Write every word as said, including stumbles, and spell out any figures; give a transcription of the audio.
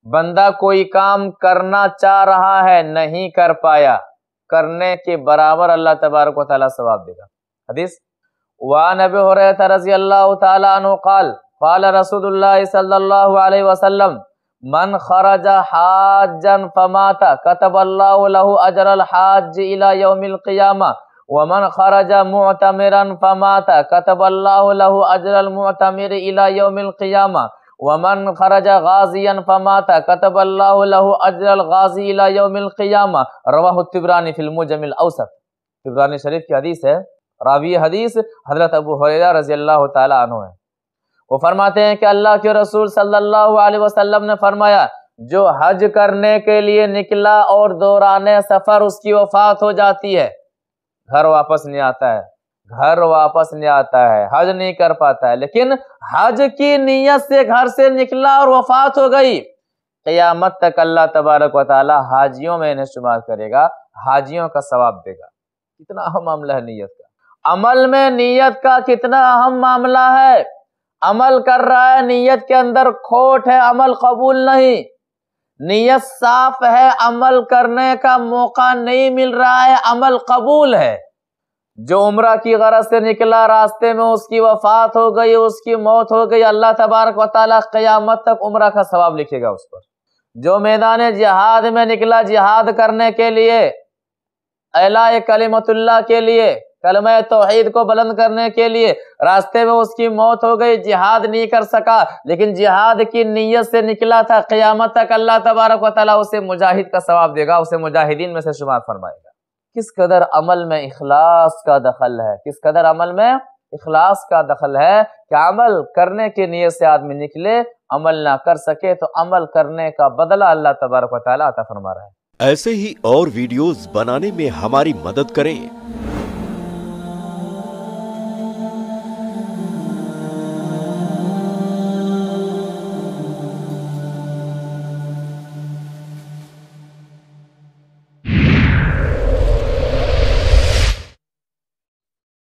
बंदा कोई काम करना चाह रहा है, नहीं कर पाया, करने के बराबर अल्लाह तबारक व तआला सवाब देगा। हदीस व नबी हुरैरा रज़ियल्लाहु तआला अन्हु क़ाल क़ाल रसूलुल्लाह सल्लल्लाहु अलैहि वसल्लम मन खरजा हाज्जन फमाता कतबल्लाहु लहु अजरल हाज इला यौमिल क़ियामा व मन खरजा मुअतमिरन फमाता कतबल्लाहु लहु अजरल मुअतमिर इला यौमिल क़ियामा व मन खरजा गाज़ियन फमाता कतबल्लाहु लहु अजरल गाज़ी इला यौमिल क़ियामा। रवाहु तिबरानी फिल मुजमिल औसत। तिबरानी शरीफ की हदीस है। रावी हदीस हजरत अबू हुरैरा रज़ियल्लाहु ताला अन्हु है। वो फरमाते हैं कि अल्लाह के रसूल सल्लल्लाहु अलैहि वसल्लम ने फरमाया, जो हज करने के लिए निकला और दौराने सफर उसकी वफात हो जाती है, घर वापस नहीं आता है, घर वापस नहीं आता है, हज नहीं कर पाता है, लेकिन हज की नीयत से घर से निकला और वफात हो गई, क़यामत तक अल्लाह तबारक व तआला हाजियों में इन्हें शुमार करेगा, हाजियों का सवाब देगा। कितना अहम मामला है नीयत का। अमल में नीयत का कितना अहम मामला है। अमल कर रहा है, नीयत के अंदर खोट है, अमल कबूल नहीं। नीयत साफ है, अमल करने का मौका नहीं मिल रहा है, अमल कबूल है। जो उम्रा की गरज से निकला, रास्ते में उसकी वफात हो गई, उसकी मौत हो गई, अल्लाह तबारक व तआला क़यामत तक उम्रा का सवाब लिखेगा उस पर। जो मैदान जिहाद में निकला, जिहाद करने के लिए, एलाए कलिमतुल्लाह के लिए, कलमा तौहीद को बुलंद करने के लिए, रास्ते में उसकी मौत हो गई, जिहाद नहीं कर सका, लेकिन जिहाद की नीयत से निकला था, क़यामत तक अल्लाह तबारक व तआला उसे मुजाहिद का सवाब देगा, उसे मुजाहिदीन में से शुमार फरमाएगा। किस कदर अमल में इखलास का दखल है, किस कदर अमल में इखलास का दखल है कि अमल करने की नीयत से आदमी निकले, अमल ना कर सके तो अमल करने का बदला अल्लाह तबारक व तआला अता फरमा रहा है। ऐसे ही और वीडियोस बनाने में हमारी मदद करें।